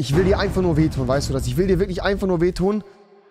Ich will dir einfach nur wehtun, weißt du das? Ich will dir wirklich einfach nur wehtun.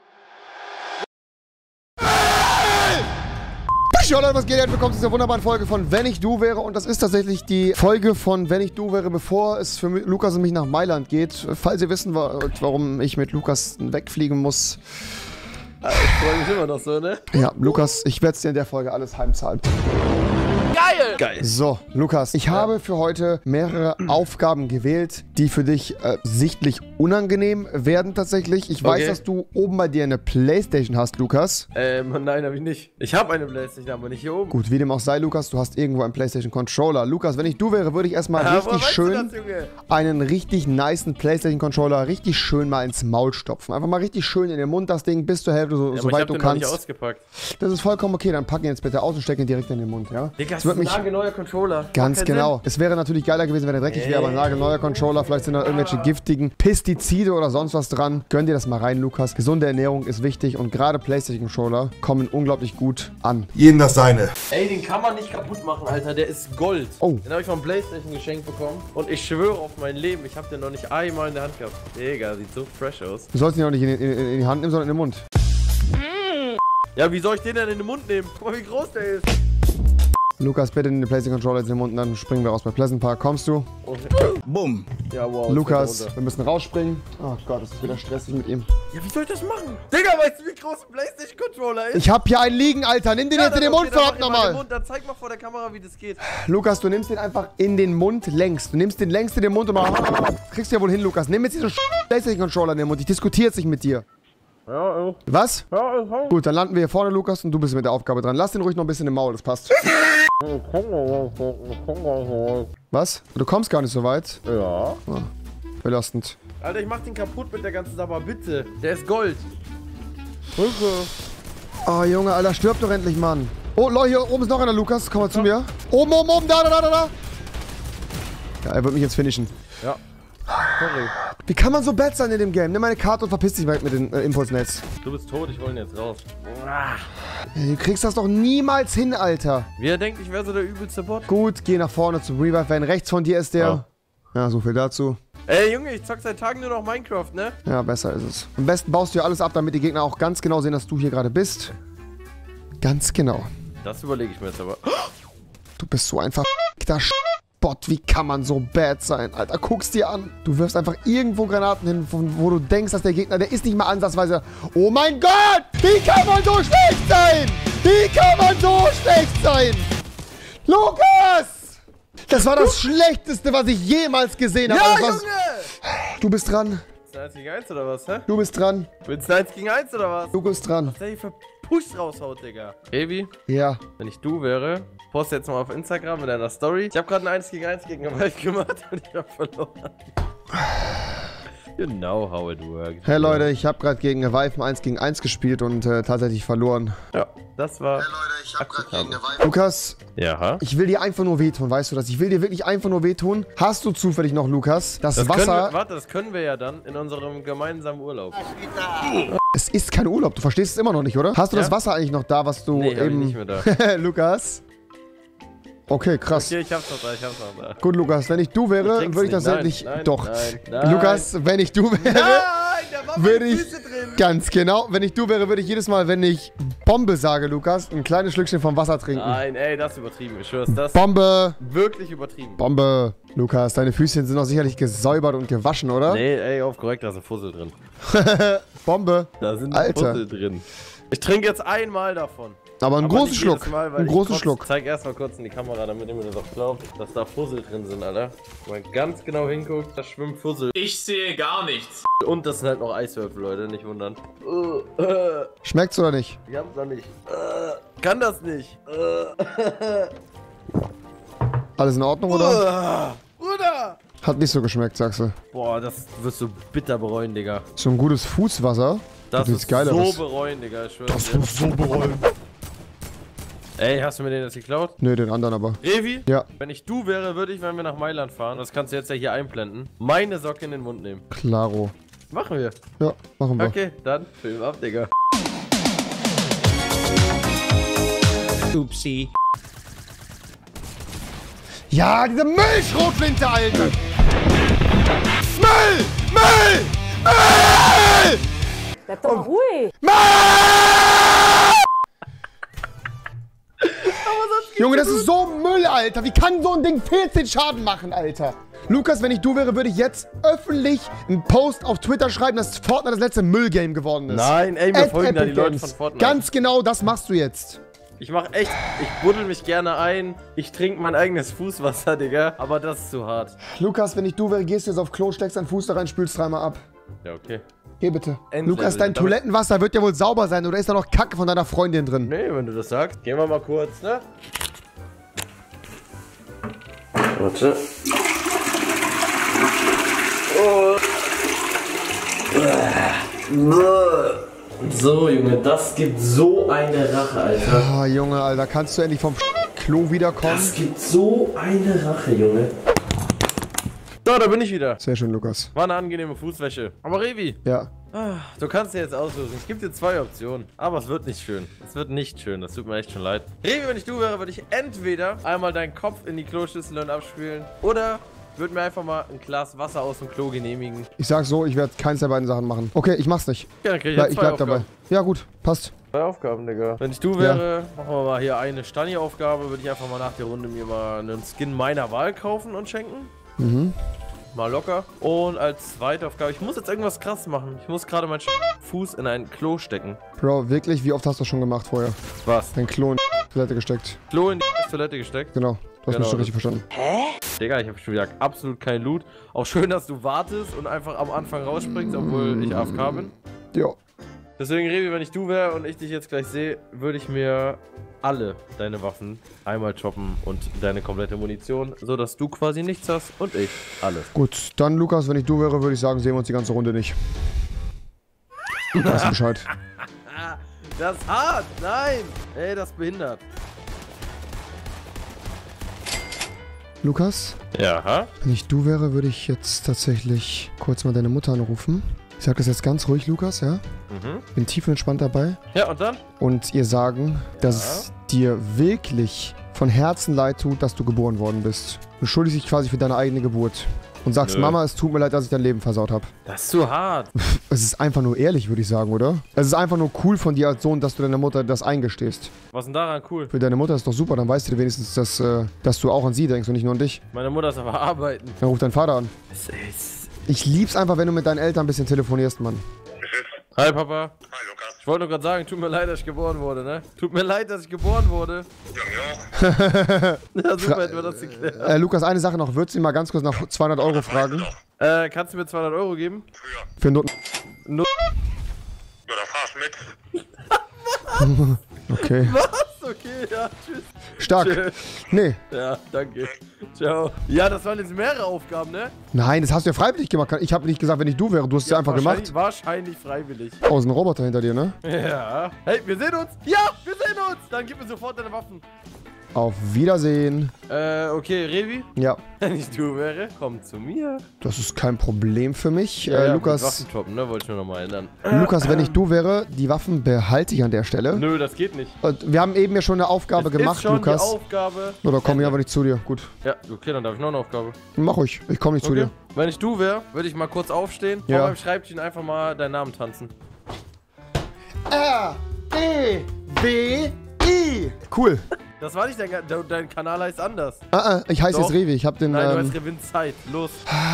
Ja, Leute, was geht? Herzlich willkommen zu dieser wunderbaren Folge von Wenn ich du wäre. Und das ist tatsächlich die Folge von Wenn ich du wäre, bevor es für Lukas und mich nach Mailand geht. Falls ihr wissen wollt, warum ich mit Lukas wegfliegen muss. Ich freue mich immer noch so, ne? Ja, Lukas, ich werde es dir in der Folge alles heimzahlen. Geil! Geil. So, Lukas, ich habe für heute mehrere Aufgaben gewählt, die für dich sichtlich unangenehm werden tatsächlich. Ich weiß, dass du oben bei dir eine Playstation hast, Lukas. Nein, habe ich nicht. Ich habe eine Playstation, aber nicht hier oben. Gut, wie dem auch sei, Lukas, du hast irgendwo einen PlayStation-Controller. Lukas, wenn ich du wäre, würde ich erstmal richtig schön einen richtig nicen PlayStation-Controller richtig schön mal ins Maul stopfen. Einfach mal richtig schön in den Mund das Ding, bis zur Hälfte, soweit du kannst. Noch nicht ausgepackt. Das ist vollkommen okay, dann pack ihn jetzt bitte aus und steck ihn direkt in den Mund, ja? Digga, das ist ein nagelneuer Controller. Ganz genau. Es wäre natürlich geiler gewesen, wenn er dreckig wäre, aber ein nagelneuer Controller, vielleicht sind da irgendwelche giftigen Pestizide oder sonst was dran. Gönn dir das mal rein, Lukas. Gesunde Ernährung ist wichtig und gerade PlayStation-Controller kommen unglaublich gut an. Jeden das seine. Ey, den kann man nicht kaputt machen, Alter. Der ist Gold. Oh. Den habe ich vom PlayStation geschenkt bekommen. Und ich schwöre auf mein Leben, ich habe den noch nicht einmal in der Hand gehabt. Digga, sieht so fresh aus. Du sollst ihn auch nicht in die Hand nehmen, sondern in den Mund. Ja, wie soll ich den denn in den Mund nehmen? Guck mal, wie groß der ist. Lukas, bitte in den PlayStation-Controller in den Mund und dann springen wir raus bei Pleasant Park. Kommst du? Bumm. Ja, wow. Lukas, wir müssen rausspringen. Oh Gott, das ist wieder stressig mit ihm. Ja, wie soll ich das machen? Digga, weißt du, wie groß ein PlayStation-Controller ist? Ich hab hier einen liegen, Alter. Nimm den jetzt in den Mund, verdammt nochmal. Dann zeig mal vor der Kamera, wie das geht. Lukas, du nimmst den einfach in den Mund längs. Du nimmst den längst in den Mund und mal... Kriegst du ja wohl hin, Lukas. Nimm jetzt diesen PlayStation-Controller in den Mund. Ich diskutiere jetzt nicht mit dir. Ja, Was? ja. Gut, dann landen wir hier vorne, Lukas, und du bist mit der Aufgabe dran. Lass den ruhig noch ein bisschen im Maul, das passt. Was? Du kommst gar nicht so weit? Ja. Oh, belastend. Alter, ich mach den kaputt mit der ganzen Sache, bitte. Der ist Gold. Oh, Junge, Alter, stirb doch endlich, Mann. Oh, Leute, hier oben ist noch einer, Lukas. Komm mal zu mir. Oben, da. Ja, er wird mich jetzt finishen. Ja. Sorry. Wie kann man so bad sein in dem Game? Nimm meine Karte und verpiss dich weg mit dem Impulsnetz. Du bist tot, ich hol ihn jetzt raus. Du kriegst das doch niemals hin, Alter. Wie er denkt, ich wäre so der übelste Bot. Gut, geh nach vorne zum Revive. Wenn rechts von dir ist der... Ja, so viel dazu. Ey, Junge, ich zock seit Tagen nur noch Minecraft, ne? Ja, besser ist es. Am besten baust du ja alles ab, damit die Gegner auch ganz genau sehen, dass du hier gerade bist. Ganz genau. Das überlege ich mir jetzt aber. Du bist so ein verfickter Bot. Wie kann man so bad sein? Alter, guck's dir an. Du wirfst einfach irgendwo Granaten hin, wo du denkst, dass der Gegner, der ist nicht mal ansatzweise... Oh mein Gott! Wie kann man so schlecht sein? Wie kann man so schlecht sein? Lukas! Das war das Schlechteste, was ich jemals gesehen habe. Ja, Junge! Du bist dran. Willst du 1 gegen 1 oder was, hä? Du bist dran. Willst du 1 gegen 1 oder was? Du bist dran. Der hier verpusht raushaut, Digga. Evi, Ja. wenn ich du wäre, poste jetzt mal auf Instagram mit einer Story. Ich habe gerade ein 1 gegen 1 gegen den Wald gemacht und ich habe verloren. You know how it works. Hey Leute, ich habe gerade gegen Vive ein 1 gegen 1 gespielt und tatsächlich verloren. Ja, das war... Hey Leute, ich habe gerade gegen Vive... Lukas, ja. ich will dir einfach nur wehtun, weißt du das? Ich will dir wirklich einfach nur wehtun. Hast du zufällig noch, Lukas, das Wasser... Das können wir ja dann in unserem gemeinsamen Urlaub. Es ist kein Urlaub, du verstehst es immer noch nicht, oder? Hast du das Wasser eigentlich noch da, was du Nee, eben... nicht mehr da. Lukas? Okay, krass. Okay, ich hab's noch da, Gut, Lukas, wenn ich du wäre, würde ich das nicht... Doch. Nein. Lukas, wenn ich du wäre... Nein, der war würde mit ich... Füße drin. Ganz genau. Wenn ich du wäre, würde ich jedes Mal, wenn ich Bombe sage, Lukas, ein kleines Schlückchen vom Wasser trinken. Nein, ey, das ist übertrieben. Ich schwör's, das Bombe! wirklich übertrieben. Bombe! Lukas, deine Füßchen sind doch sicherlich gesäubert und gewaschen, oder? Nee, ey, auf korrekt, da ist ein Fussel drin. Bombe! Da sind Alter. Fussel drin. Ich trinke jetzt einmal davon. Aber einen großen Schluck. Mal, einen großen Schluck. Ich zeig erstmal kurz in die Kamera, damit ihr mir das auch glaubt, dass da Fussel drin sind, Alter. Wenn man ganz genau hinguckt, da schwimmt Fussel. Ich sehe gar nichts. Und das sind halt noch Eiswürfel, Leute, nicht wundern. Schmeckt's oder nicht? Ich hab's noch nicht. Kann das nicht. Alles in Ordnung, oder? Bruder! Hat nicht so geschmeckt, sagst du. Boah, das wirst du bitter bereuen, Digga. So ein gutes Fußwasser. Das ist Geileres. so bereuen, Digga, ich schwör's. Das wirst du so bereuen. Ey, hast du mir den jetzt geklaut? Nö, den anderen aber. Revi? Ja. Wenn ich du wäre, würde ich, wenn wir nach Mailand fahren, das kannst du jetzt ja hier einblenden, meine Socke in den Mund nehmen. Klaro. Machen wir. Ja, machen wir. Okay, dann Film ab, Digga. Upsi. Ja, diese Müllschrotflinte, Alter! Müll! Müll! Müll! Bleib doch ruhig. Müll! Junge, das ist so Müll, Alter. Wie kann so ein Ding 14 Schaden machen, Alter? Lukas, wenn ich du wäre, würde ich jetzt öffentlich einen Post auf Twitter schreiben, dass Fortnite das letzte Müllgame geworden ist. Nein, ey, mir folgen da die Leute von Fortnite. Ganz genau das machst du jetzt. Ich mach echt, ich buddel mich gerne ein. Ich trinke mein eigenes Fußwasser, Digga. Aber das ist zu hart. Lukas, wenn ich du wäre, gehst du jetzt auf Klo, steckst deinen Fuß da rein, spülst dreimal ab. Ja, okay. Geh bitte. Endlevel. Lukas, dein Toilettenwasser wird ja wohl sauber sein, oder ist da noch Kacke von deiner Freundin drin? Nee, wenn du das sagst. Gehen wir mal kurz, ne? Warte. Oh. So, Junge, das gibt so eine Rache, Alter. Oh, Junge, Alter, kannst du endlich vom Klo wiederkommen? Das gibt so eine Rache, Junge. So, da bin ich wieder. Sehr schön, Lukas. War eine angenehme Fußwäsche. Aber Revi, Ja. du kannst dir jetzt aussuchen. Ich gebe dir 2 Optionen. Aber es wird nicht schön. Es wird nicht schön. Das tut mir echt schon leid. Revi, wenn ich du wäre, würde ich entweder einmal deinen Kopf in die Kloschüssel und abspülen. Oder würde mir einfach mal ein Glas Wasser aus dem Klo genehmigen. Ich sag so, ich werde keins der beiden Sachen machen. Okay, ich mach's nicht. Ja, dann krieg ich Ja, jetzt ich 2 bleib Aufgaben. dabei. Ja, gut, passt. 2 Aufgaben, Digga. Wenn ich du wäre, machen wir mal hier eine Stani-Aufgabe. Würde ich einfach mal nach der Runde mir mal einen Skin meiner Wahl kaufen und schenken. Mhm. Mal locker. Und als zweite Aufgabe, ich muss jetzt irgendwas krass machen. Ich muss gerade meinen Fuß in ein Klo stecken. Bro, wirklich, wie oft hast du das schon gemacht vorher? Was? Dein Klo in die Toilette gesteckt. Klo in die Toilette gesteckt? Genau, du hast mich schon richtig verstanden. Digga, ich habe schon wieder absolut keinen Loot. Auch schön, dass du wartest und einfach am Anfang rausspringst, obwohl ich AFK bin. Ja. Deswegen, Revi, wenn ich du wäre und ich dich jetzt gleich sehe, würde ich mir alle deine Waffen einmal choppen und deine komplette Munition, sodass du quasi nichts hast und ich alles. Gut, dann Lukas, wenn ich du wäre, würde ich sagen, sehen wir uns die ganze Runde nicht. Weißt du Bescheid. Das ist hart! Nein! Ey, das behindert. Lukas, Ja, wenn ich du wäre, würde ich jetzt tatsächlich kurz mal deine Mutter anrufen. Ich sag das jetzt ganz ruhig, Lukas, ja? Bin tief und entspannt dabei. Ja, und dann? Und ihr sagen, dass es dir wirklich von Herzen leid tut, dass du geboren worden bist. Du schuldigst dich quasi für deine eigene Geburt. Und sagst, Nö. Mama, es tut mir leid, dass ich dein Leben versaut habe. Das ist zu hart. Es ist einfach nur ehrlich, würde ich sagen, oder? Es ist einfach nur cool von dir als Sohn, dass du deiner Mutter das eingestehst. Was ist denn daran cool? Für deine Mutter ist doch super, dann weißt du wenigstens, dass du auch an sie denkst und nicht nur an dich. Meine Mutter ist aber arbeiten. Dann ruf deinen Vater an. Ich lieb's einfach, wenn du mit deinen Eltern ein bisschen telefonierst, Mann. Hi, Papa. Hi, Lukas. Ich wollte nur gerade sagen, tut mir leid, dass ich geboren wurde, ne? Tut mir leid, dass ich geboren wurde. Ja. Ja, super, hätten wir das geklärt. Lukas, eine Sache noch. Würdest du ihn mal ganz kurz nach 200 Euro fragen? Kannst du mir 200 Euro geben? Früher. Für Noten. No Ja, da fahrst mit. Okay. Was? Okay, ja, tschüss. Stark. Tschüss. Nee. Ja, danke. Ciao. Ja, das waren jetzt mehrere Aufgaben, ne? Nein, das hast du ja freiwillig gemacht. Ich habe nicht gesagt, wenn ich du wäre. Du hast es ja einfach gemacht. Wahrscheinlich freiwillig. Oh, ist ein Roboter hinter dir, ne? Ja. Hey, wir sehen uns. Ja, wir sehen uns. Dann gib mir sofort deine Waffen. Auf Wiedersehen. Okay, Revi. Ja, Wenn ich du wäre, komm zu mir. das ist kein Problem für mich. Ja, Lukas, mit Waffen choppen, ne? Wollte ich nur nochmal ändern. Lukas, wenn ich du wäre, die Waffen behalte ich an der Stelle. Nö, das geht nicht. Und wir haben eben ja schon eine Aufgabe Es gemacht, ist schon Lukas. die Aufgabe. Oder komme ich einfach nicht zu dir? Gut. Ja, okay, dann darf ich noch eine Aufgabe. Mach ruhig. Ich komme nicht zu Okay. dir. Wenn ich du wäre, würde ich mal kurz aufstehen, Ja. vor meinem Schreibtisch einfach mal deinen Namen tanzen. R-E-W-I. Cool. Das war nicht dein Kanal heißt anders. Ich heiße Doch. jetzt Revi. Ich habe den Nein, du hast Gewinn Zeit. Los.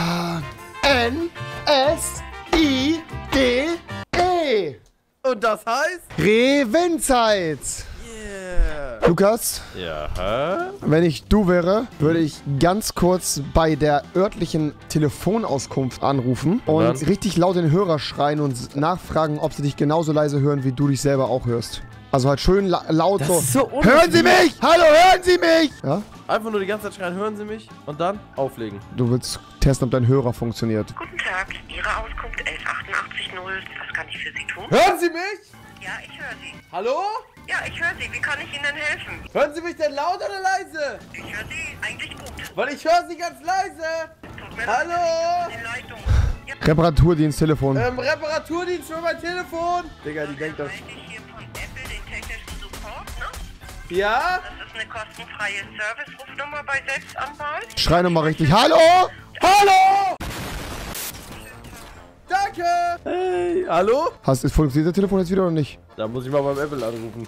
N-S-I-D-E. Und das heißt? Revinzeit. Yeah. Lukas, Ja. wenn ich du wäre, würde ich ganz kurz bei der örtlichen Telefonauskunft anrufen und dann? richtig laut in den Hörer schreien und nachfragen, ob sie dich genauso leise hören, wie du dich selber auch hörst. Also halt schön laut Das so. ist so Hören Sie mich! Hallo, hören Sie mich! Ja? Einfach nur die ganze Zeit schreien, hören Sie mich? Und dann auflegen. Du willst testen, ob dein Hörer funktioniert. Guten Tag, Ihre Auskunft 11880. Was kann ich für Sie tun? Hören Sie mich? Ja, ich höre Sie. Hallo? Ja, ich höre Sie. Wie kann ich Ihnen denn helfen? Hören Sie mich denn laut oder leise? Ich höre Sie eigentlich gut. Weil ich höre Sie ganz leise. Tut mir Hallo? leid, ich bin in der Leitung. Ja, Reparaturdienst, Telefon. Reparaturdienst für mein Telefon. Digga, die denkt das. eigentlich hier von Apple, den technischen Support, ne? Ja? Das ist eine kostenfreie Service-Rufnummer bei Selbstanwalt. Schrei nochmal richtig. Hallo! Hallo! Attacke! Hey, hallo? Funktioniert das Telefon jetzt wieder oder nicht? Da muss ich mal beim Apple anrufen.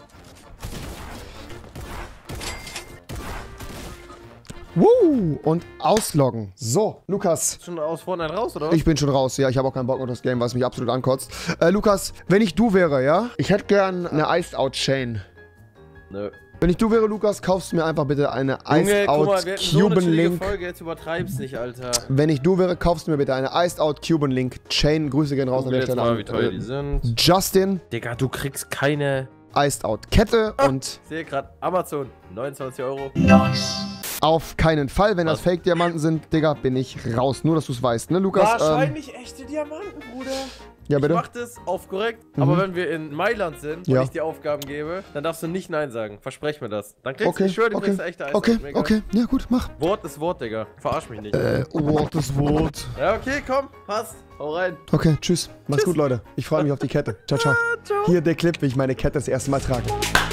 Und ausloggen. So, Lukas. Schon aus Fortnite raus, oder was? Ich bin schon raus, ja. Ich habe auch keinen Bock auf das Game, was mich absolut ankotzt. Lukas, wenn ich du wäre, ja? Ich hätte gern eine Iced Out Chain. Nö. Wenn ich du wäre, Lukas, kaufst du mir einfach bitte eine Junge, Iced guck mal, Out wir hatten so eine Cuban chillige Link. Folge, jetzt übertreib's nicht, Alter. Wenn ich du wäre, kaufst du mir bitte eine Iced Out Cuban Link Chain. Grüße gehen raus an der Jetzt Stelle mal, an wie teuer die sind. Justin, Digga, du kriegst keine... Iced Out Kette und Ich sehe gerade Amazon, 29 Euro. auf keinen Fall, wenn das Was? Fake-Diamanten sind, Digga, bin ich raus. Nur, dass du es weißt, ne, Lukas? Wahrscheinlich echte Diamanten, Bruder. Ja, Ich bitte. mach das auf korrekt, aber wenn wir in Mailand sind Ja. und ich die Aufgaben gebe, dann darfst du nicht Nein sagen. Versprech mir das. Dann kriegst du, Okay, ich schwöre, du okay, kriegst eine echte Eis. okay, ja gut, mach. Wort ist Wort, Digga. Verarsch mich nicht. Wort ist Wort. Ja, okay, komm, passt. Hau rein. Okay, tschüss. Macht's gut, Leute. Ich freue mich auf die Kette. Ciao, ciao. Ciao. Hier der Clip, wie ich meine Kette das erste Mal trage.